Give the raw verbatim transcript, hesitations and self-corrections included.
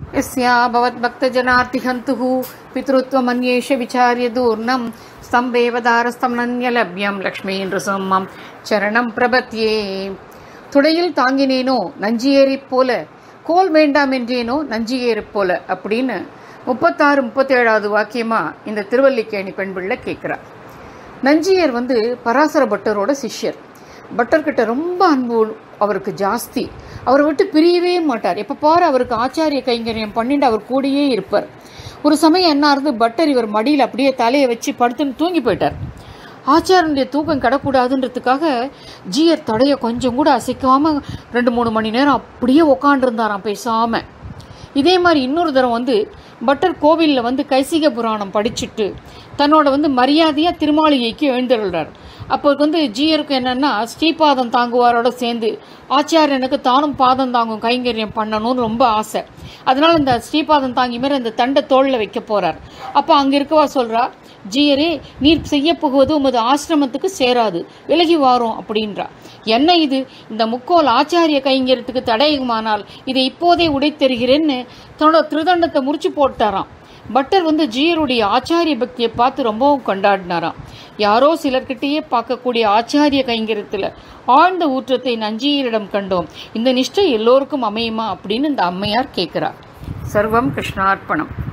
यस्या भवद्भक्तजनार्तिहन्तुः पितृत्वमन्येष विचार्य दूर्णं स्तम्भेवदारस्तमनन्यलभ्यं लक्ष्मीन्द्रसम्मं சரணம் பிரபத்யே. துடையில் தாங்கினேனோ நஞ்சியேறி போல, கோல் வேண்டாம் என்றேனோ நஞ்சியேறி போல அப்படின்னு முப்பத்தாறு முப்பத்தேழாவது வாக்கியமா இந்த திருவல்லிக்கேணி பெண் பிள்ளை கேட்குறார். நஞ்சியர் வந்து பராசர பட்டரோட சிஷ்யர். பட்டர்கிட்ட ரொம்ப அன்பு அவருக்கு ஜாஸ்தி. அவரை விட்டு பிரியவே மாட்டார். எப்போ பாரு அவருக்கு ஆச்சாரிய கைங்கரியம் பண்ணிட்டு அவர் கூடயே இருப்பார். ஒரு சமயம் என்ன இருந்து பட்டர் இவர் மடியில் அப்படியே தலையை வச்சு படுத்துன்னு தூங்கி போயிட்டார். ஆச்சாரனுடைய தூக்கம் கிடக்கூடாதுன்றதுக்காக ஜீயர் தடையை கொஞ்சம் கூட அசைக்காமல் ரெண்டு மூணு மணி நேரம் அப்படியே உக்காண்டிருந்தாராம் பேசாமல். இதே மாதிரி இன்னொரு தரம் வந்து பட்டர் கோவிலில் வந்து கைசிக புராணம் படிச்சுட்டு தன்னோட வந்து மரியாதையாக திருமாளிகைக்கு எழுந்தருள்றார். அப்போ வந்து ஜீயருக்கு என்னென்னா ஸ்ரீபாதம் தாங்குவாரோட சேர்ந்து ஆச்சாரியனுக்கு தானும் பாதம் தாங்கும் கைங்கரியம் பண்ணணும்னு ரொம்ப ஆசை. அதனால் இந்த ஸ்ரீபாதம் தாங்கி மாதிரி அந்த தண்டை தோளில் வைக்க போகிறார். அப்போ அங்கே இருக்கவா சொல்கிறா, ஜீயரே நீர் செய்ய போகுவது உமது ஆசிரமத்துக்கு சேராது, விலகி வாரோம் அப்படின்றா. என்ன இது, இந்த முக்கோல் ஆச்சாரிய கைங்கரியத்துக்கு தடையுமானால் இதை இப்போதே உடைத்தருகிறேன்னு தன்னோட திருதண்டத்தை முறிச்சு போட்டாராம். பட்டர் வந்து ஜீயருடைய ஆச்சாரிய பக்தியை பார்த்து ரொம்பவும் கொண்டாடினாராம். யாரோ சிலர்கிட்டையே பார்க்கக்கூடிய ஆச்சாரிய கைங்கரியத்தில் ஆழ்ந்த ஊற்றத்தை நஞ்சியரிடம் கண்டோம். இந்த நிஷ்டை எல்லோருக்கும் அமையுமா அப்படின்னு இந்த அம்மையார் கேட்குறார். சர்வம் கிருஷ்ணார்ப்பணம்.